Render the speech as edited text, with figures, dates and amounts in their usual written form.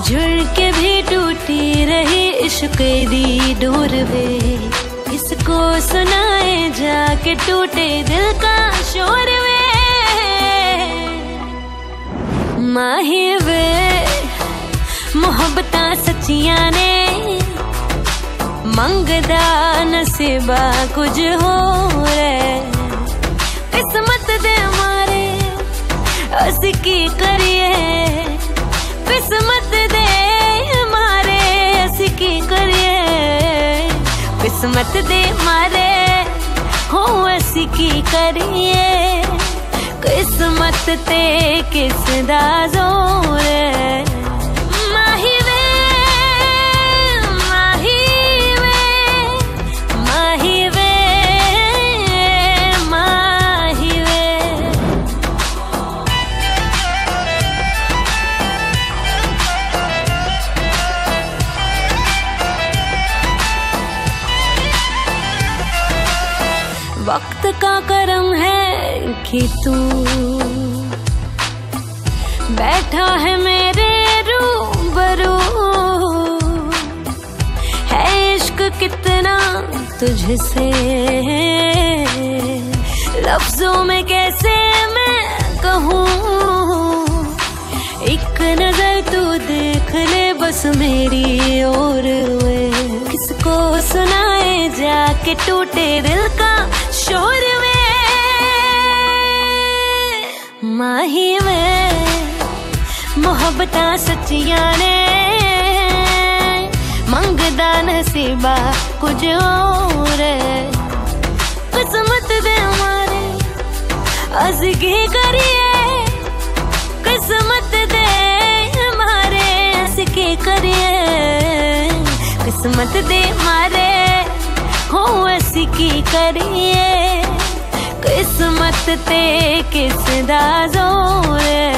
जुड़ के भी टूटी रही इश्क दी डोर वे, किसको सुनाए जाके टूटे दिल का शोर वे। माही वे मुहब्बतां सच्चियां ने, मंगदा नसीबा कुछ हो रे। किस्मत दे मारे असी की करिए, किस्मत दे मारे असी की करिए, किस्मत दे मारे हो असी की करिए। किस्मत ते किस दा जोर है। माही वे माही वे माही वे माही वे। वक्त का करम है कि तू बैठा है मेरे रूबरू। है इश्क कितना तुझसे, लफ्जों में कैसे मैं कहूँ। एक नजर तू देख ले बस मेरी ओर वे, किसको सुनाए जाके टूटे दिल का शोर वे। माही वे मुहब्बतां सच्चियां ने, मंगदा नसीबा कुछ और। किस्मत दे मारे असी की करिए, किस्मत दे मारे असी की करिए, किस्मत दे मारे हो असी की करिए। किस्मत ते किस दा जोर है।